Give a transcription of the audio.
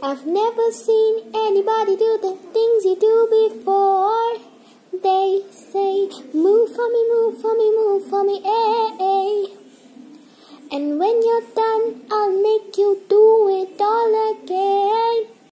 I've never seen anybody do the things you do before. They say, move for me, move for me, move for me, eh,